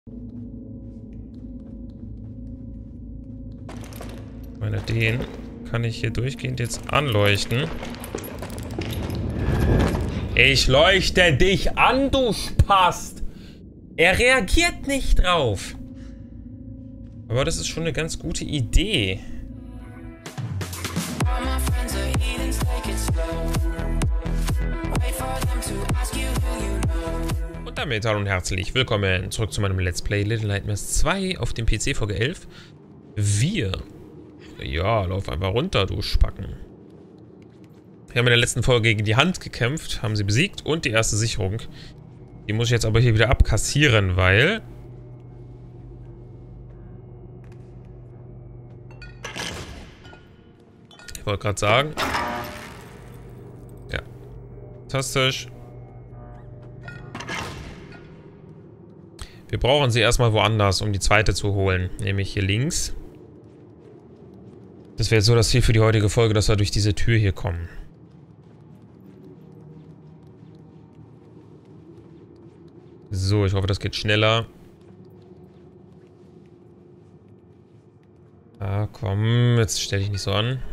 Ich meine, den kann ich hier durchgehend jetzt anleuchten. Ich leuchte dich an, du Spast! Er reagiert nicht drauf. Aber das ist schon eine ganz gute Idee. Und damit hallo und herzlich willkommen zurück zu meinem Let's Play Little Nightmares 2 auf dem PC Folge 11. Ja, lauf einfach runter, du Spacken. Wir haben in der letzten Folge gegen die Hand gekämpft, haben sie besiegt und die erste Sicherung. Die muss ich jetzt aber hier wieder abkassieren, weil... Ich wollte gerade sagen... Ja. Fantastisch. Wir brauchen sie erstmal woanders, um die zweite zu holen. Nämlich hier links. Das wäre jetzt so das Ziel für die heutige Folge, dass wir durch diese Tür hier kommen. So, ich hoffe, das geht schneller. Ah, komm, jetzt stell dich nicht so an.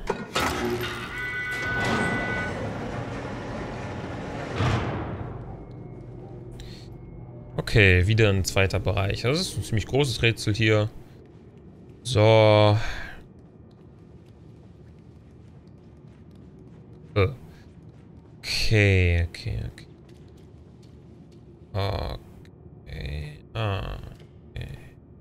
Okay, wieder ein zweiter Bereich. Das ist ein ziemlich großes Rätsel hier. So. Okay. Okay. Ah. Okay.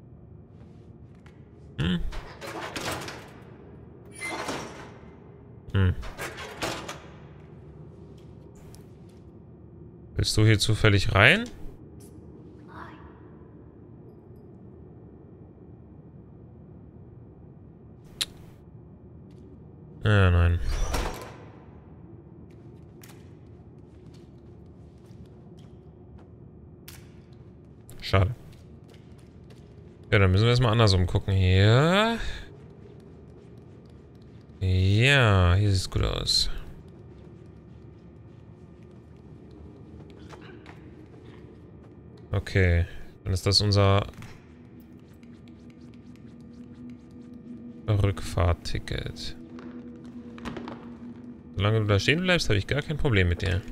Willst du hier zufällig rein? Ja, nein. Schade. Ja, dann müssen wir erstmal andersrum gucken. Hier. Ja, hier sieht es gut aus. Okay. Dann ist das unser Rückfahrtticket. Solange du da stehen bleibst, habe ich gar kein Problem mit dir.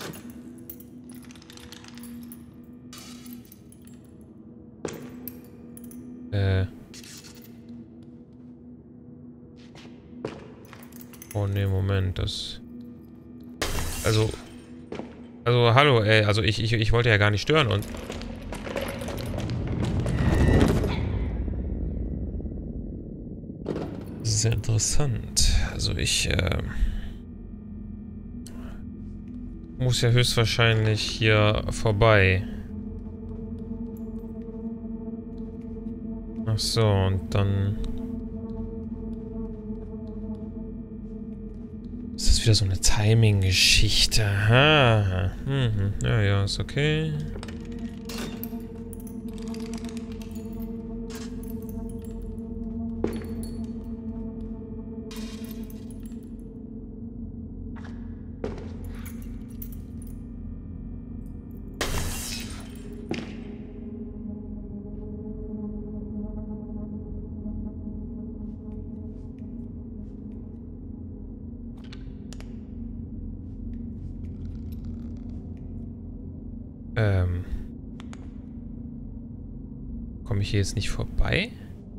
Oh ne, Moment, das... Also, hallo, ey, also ich wollte ja gar nicht stören und... Sehr interessant. Also ich, muss ja höchstwahrscheinlich hier vorbei. Ach so, und dann... Ist das wieder so eine Timing-Geschichte? Aha. Ja, ist okay. Komme ich hier jetzt nicht vorbei?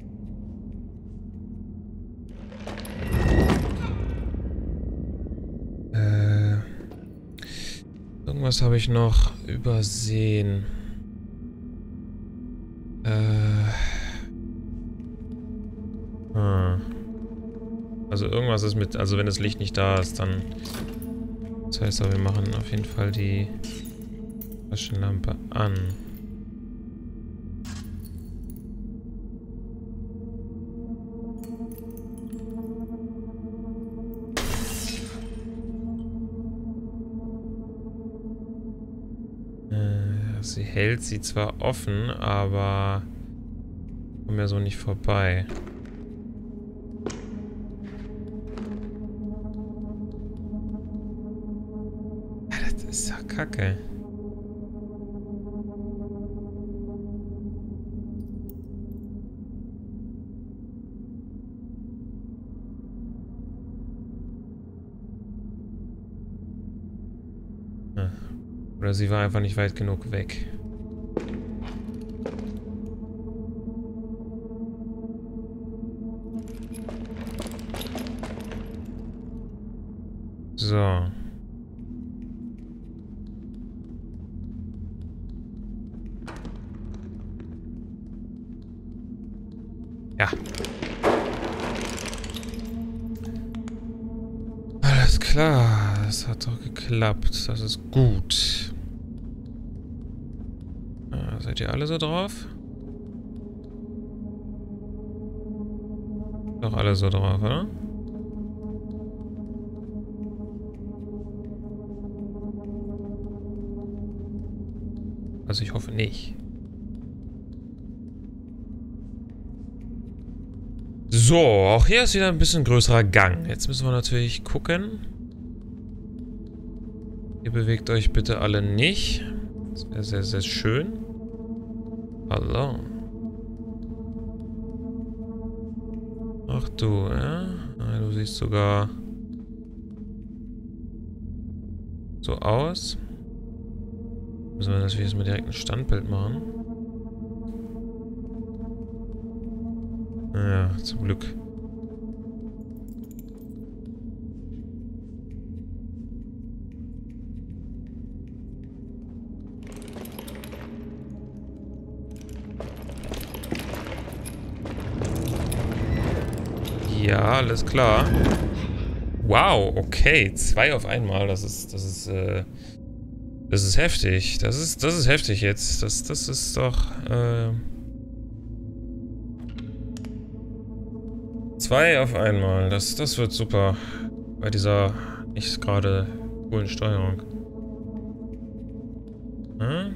Irgendwas habe ich noch übersehen. Also irgendwas ist mit... Also wenn das Licht nicht da ist, dann... Das heißt aber, wir machen auf jeden Fall die Taschenlampe an. Sie hält sie zwar offen, aber kommen ja so nicht vorbei. Das ist ja kacke. Oder sie war einfach nicht weit genug weg. So. Ja. Alles klar. Das hat doch geklappt. Das ist gut. Seid ihr alle so drauf? Doch alle so drauf, oder? Also ich hoffe nicht. So, auch hier ist wieder ein bisschen größerer Gang. Jetzt müssen wir natürlich gucken. Ihr bewegt euch bitte alle nicht. Das wäre sehr, sehr schön. Hallo. Ach du, ja? Du siehst sogar so aus. Müssen wir natürlich erstmal direkt ein Standbild machen. Ja, zum Glück. Ja, alles klar. Wow, okay. 2 auf einmal. Das ist heftig. Das ist heftig jetzt. Das ist doch, 2 auf einmal. Das wird super. Bei dieser nicht gerade coolen Steuerung. Hm?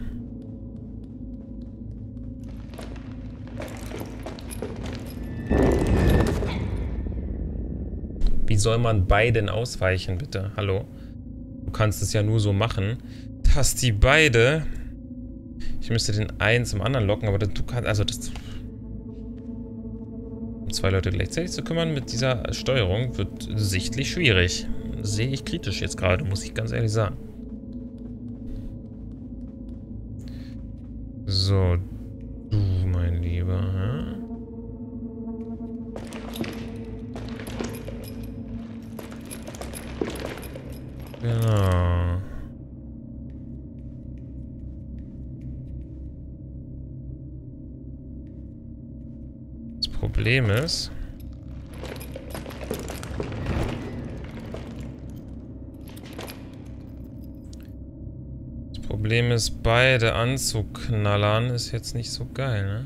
Wie soll man beiden ausweichen, bitte? Hallo? Du kannst es ja nur so machen, dass die beide... Ich müsste den einen zum anderen locken, aber du kannst... Also das... 2 Leute gleichzeitig zu kümmern mit dieser Steuerung wird sichtlich schwierig. Sehe ich kritisch jetzt gerade, muss ich ganz ehrlich sagen. So, du, mein Lieber. Hm? Genau. Das Problem ist... beide anzuknallern, ist jetzt nicht so geil, ne?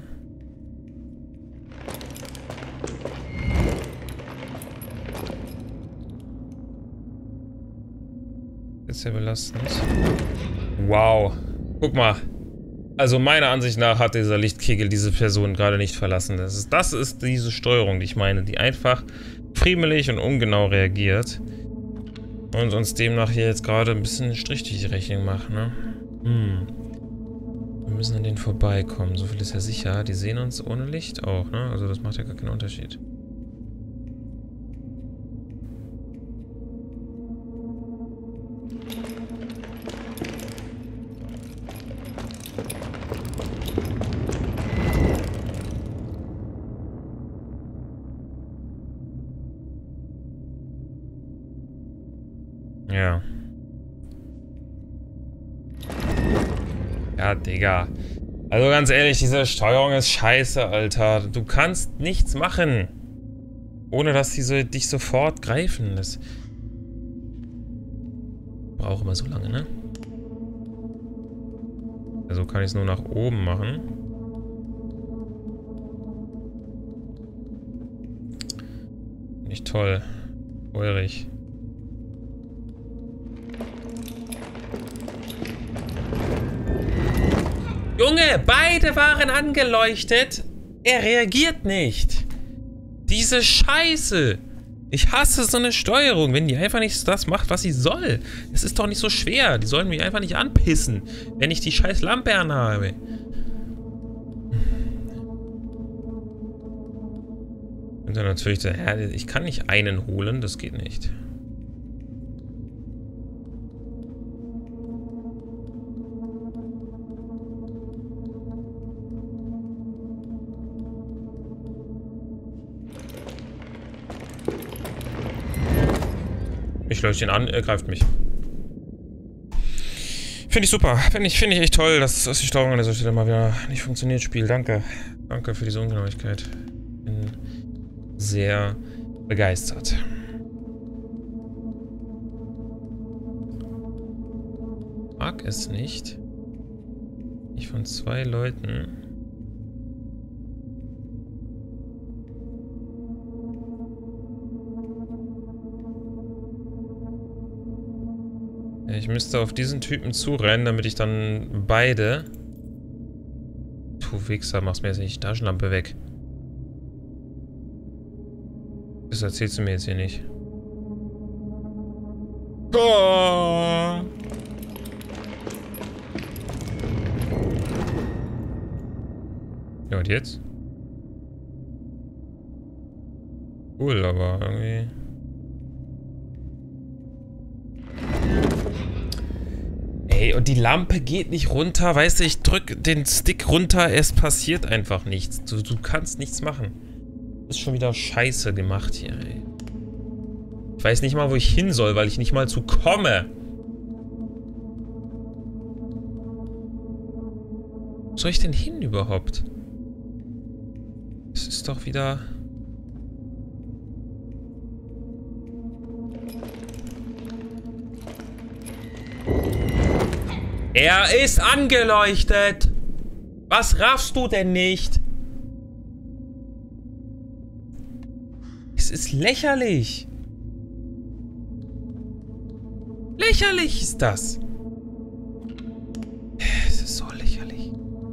Ist ja belastend. Wow. Guck mal. Also meiner Ansicht nach hat dieser Lichtkegel diese Person gerade nicht verlassen. Das ist diese Steuerung, die ich meine, die einfach friemelig und ungenau reagiert. Und uns demnach hier jetzt gerade ein bisschen Strich durch die Rechnung macht, ne? Wir müssen an denen vorbeikommen. So viel ist ja sicher. Die sehen uns ohne Licht auch, ne? Also das macht ja gar keinen Unterschied. Ja. Ja, Digga. Also ganz ehrlich, diese Steuerung ist scheiße, Alter. Du kannst nichts machen. Ohne dass die dich sofort greifen. Das braucht immer so lange, ne? Also kann ich es nur nach oben machen. Nicht toll. Feurig. Junge, beide waren angeleuchtet. Er reagiert nicht. Diese Scheiße. Ich hasse so eine Steuerung, wenn die einfach nicht das macht, was sie soll. Es ist doch nicht so schwer. Die sollen mich einfach nicht anpissen, wenn ich die scheiß Lampe anhabe. Und dann natürlich, ja, ich kann nicht einen holen, das geht nicht. Ich leuchte ihn an, er greift mich. Finde ich super. Finde ich echt toll, dass die Steuerung an dieser Stelle mal wieder nicht funktioniert, Spiel. Danke. Danke für diese Ungenauigkeit. Bin sehr begeistert. Mag es nicht. Ich von 2 Leuten. Ich müsste auf diesen Typen zurennen, damit ich dann beide... Du Wichser, machst mir jetzt nicht die Taschenlampe weg. Das erzählst du mir jetzt hier nicht. Oh! Ja, und jetzt? Cool, aber irgendwie... Ey, und die Lampe geht nicht runter, weißt du, ich drück den Stick runter, es passiert einfach nichts. Du kannst nichts machen. Das ist schon wieder scheiße gemacht hier, ey. Ich weiß nicht mal, wo ich hin soll, weil ich nicht mal zu komme. Wo soll ich denn hin überhaupt? Das ist doch wieder... Er ist angeleuchtet! Was raffst du denn nicht? Es ist lächerlich. Lächerlich ist das. Es ist so lächerlich.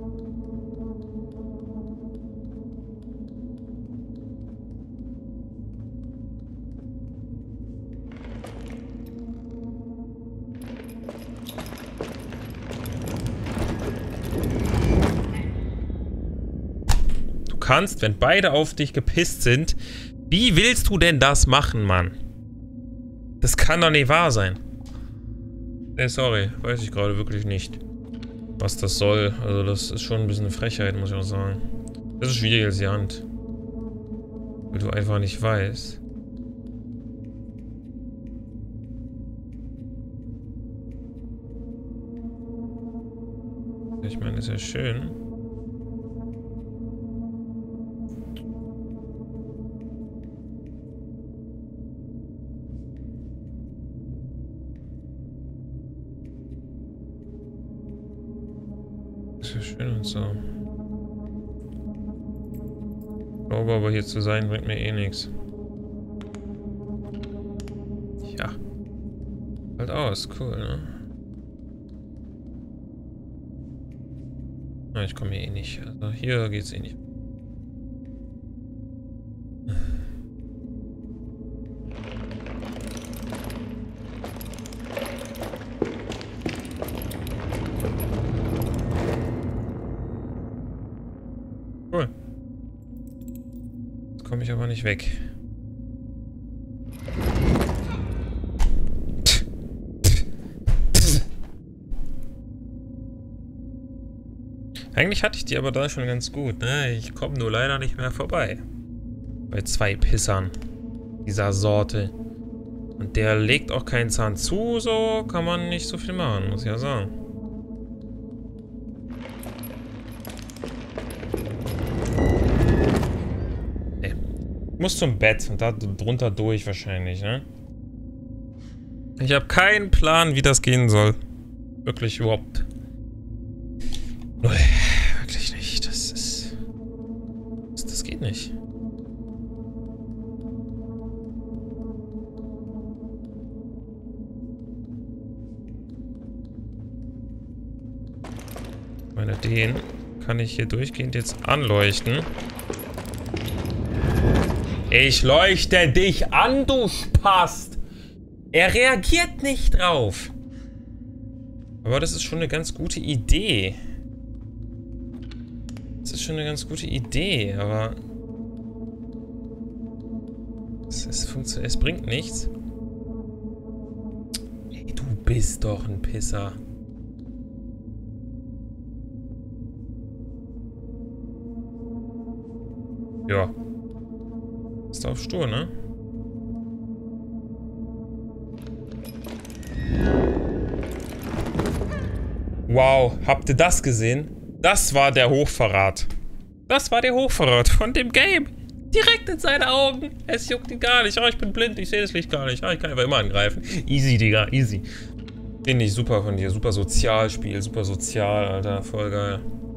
Du kannst, wenn beide auf dich gepisst sind, wie willst du denn das machen, Mann? Das kann doch nicht wahr sein. Sorry, weiß ich gerade wirklich nicht, was das soll. Also das ist schon ein bisschen eine Frechheit, muss ich auch sagen. Das ist schwierig als die Hand. Weil du einfach nicht weißt. Ich meine, ist ja schön. Ist ja schön und so. Ich glaube aber, hier zu sein bringt mir eh nichts. Ja. Halt aus, cool, ne? Na, ich komme hier eh nicht. Also hier geht's eh nicht. Cool. Jetzt komme ich aber nicht weg. Eigentlich hatte ich die aber da schon ganz gut, ne? Ich komme nur leider nicht mehr vorbei. Bei 2 Pissern dieser Sorte. Und der legt auch keinen Zahn zu, so kann man nicht so viel machen, muss ich ja sagen. Ey. Ich muss zum Bett und da drunter durch wahrscheinlich, ne? Ich habe keinen Plan, wie das gehen soll. Wirklich überhaupt. Null. Wirklich nicht. Das ist... Das geht nicht. Ich meine, den kann ich hier durchgehend jetzt anleuchten. Ich leuchte dich an, du Spast! Er reagiert nicht drauf. Aber das ist schon eine ganz gute Idee. Das ist schon eine ganz gute Idee, aber... Es bringt nichts. Ey, du bist doch ein Pisser. Ja. Ist auf Stur, ne? Wow, habt ihr das gesehen? Das war der Hochverrat. Das war der Hochverrat von dem Game. Direkt in seine Augen. Es juckt ihn gar nicht. Oh, ich bin blind, ich sehe das Licht gar nicht. Oh, ich kann einfach immer angreifen. Easy, Digga, easy. Finde ich super von dir. Super Sozialspiel, super sozial, Alter. Voll geil.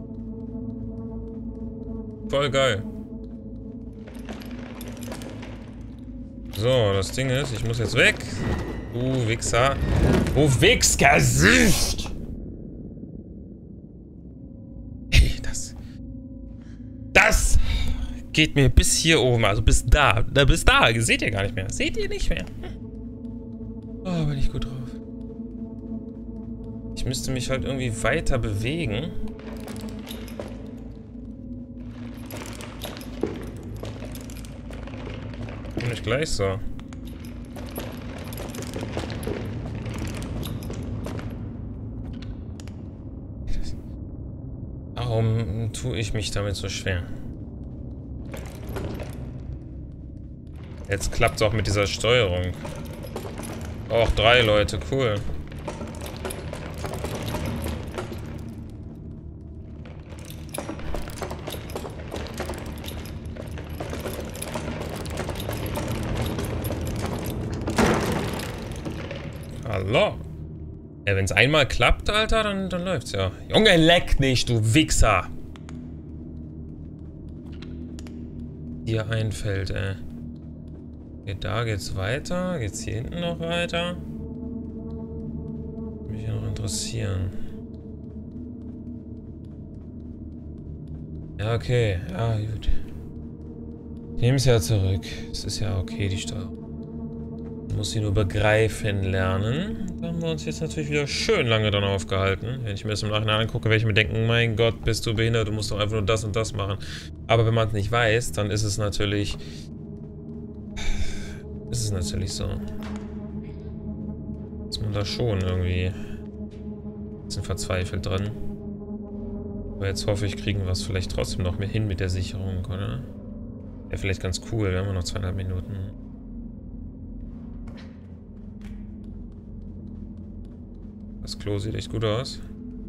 Voll geil. So, das Ding ist, ich muss jetzt weg. Du Wichser. Du Wichsgesicht! Hey, das geht mir bis hier oben, also bis da. Bis da, seht ihr gar nicht mehr. Seht ihr nicht mehr. Oh, bin ich gut drauf. Ich müsste mich halt irgendwie weiter bewegen. Nicht gleich so. Warum tue ich mich damit so schwer? Jetzt klappt es auch mit dieser Steuerung. Auch 3 Leute, cool. Hallo. Ja, wenn es einmal klappt, Alter, dann läuft's ja. Junge, leck nicht, du Wichser. Hier einfällt, ey. Okay, da geht's weiter. Geht's hier hinten noch weiter? Würde mich ja noch interessieren. Ja, okay. Ja, gut. Ich nehme es ja zurück. Es ist ja okay, die Steuerung. Muss sie nur begreifen lernen. Da haben wir uns jetzt natürlich wieder schön lange dran aufgehalten. Wenn ich mir das im Nachhinein angucke, werde ich mir denken, mein Gott, bist du behindert, du musst doch einfach nur das und das machen. Aber wenn man es nicht weiß, dann ist es natürlich... so. Ist man da schon irgendwie ein bisschen verzweifelt dran. Aber jetzt hoffe ich, kriegen wir es vielleicht trotzdem noch mehr hin mit der Sicherung, oder? Wäre vielleicht ganz cool, wir haben noch 2,5 Minuten. Das Klo sieht echt gut aus.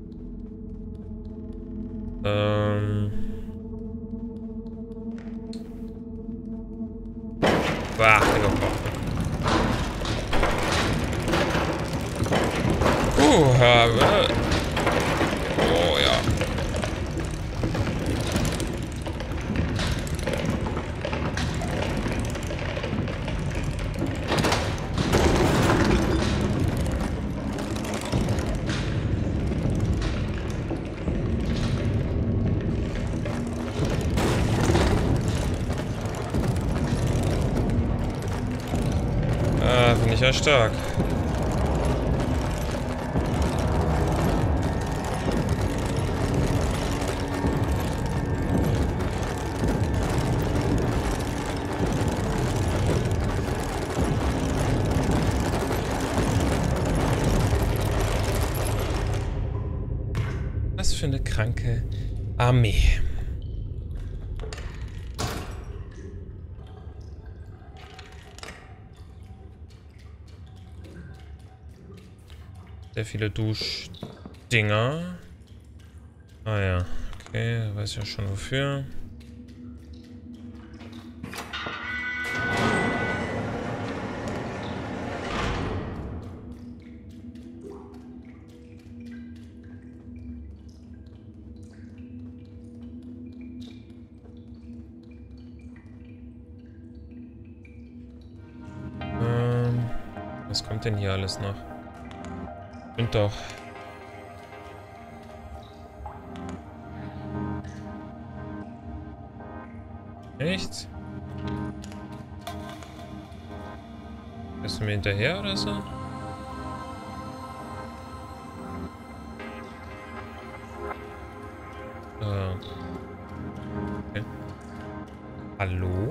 Bah, Digga. Oh ja. Finde ich ja stark. Was für eine kranke Armee. Sehr viele Duschdinger. Ah ja, okay, weiß ja schon wofür. Was kommt denn hier alles noch? Und doch. Echt? Bist du mir hinterher oder so? Okay. Hallo?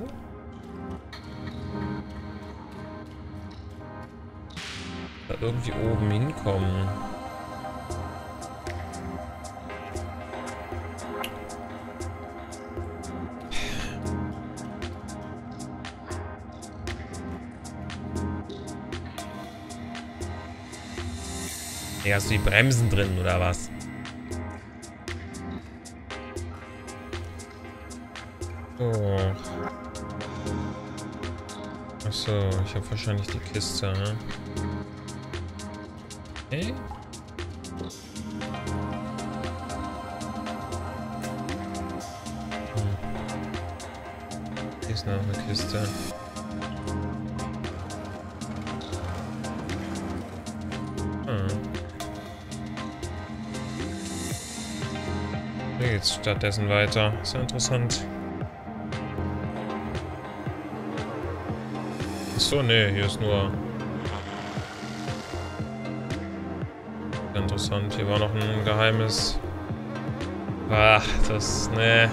Da irgendwie oben hinkommen. Hey, hast du die Bremsen drin oder was? So. Achso, ich habe wahrscheinlich die Kiste, ne? Okay. Hier ist noch eine Kiste. Hier geht's stattdessen weiter. Ist ja interessant. Achso, ne, hier ist nur... Interessant, hier war noch ein geheimes... Ach, das... ne.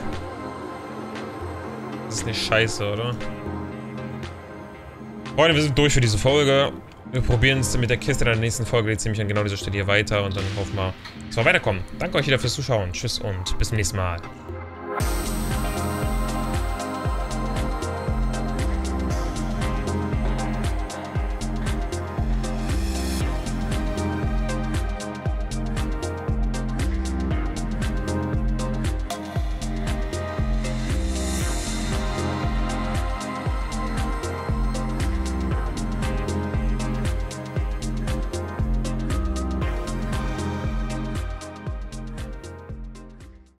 Das ist nicht scheiße, oder? Freunde, wir sind durch für diese Folge. Wir probieren es mit der Kiste in der nächsten Folge. Jetzt nehme ich an genau dieser Stelle hier weiter und dann hoffen wir, dass wir weiterkommen. Danke euch wieder fürs Zuschauen. Tschüss und bis zum nächsten Mal.